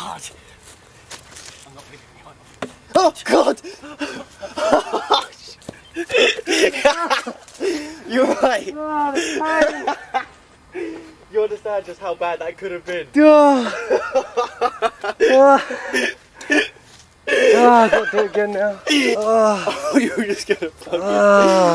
God! I'm not leaving you. Oh God! You're right. You understand just how bad that could have been. I've got to do it again now. Oh, you were just gonna plug it.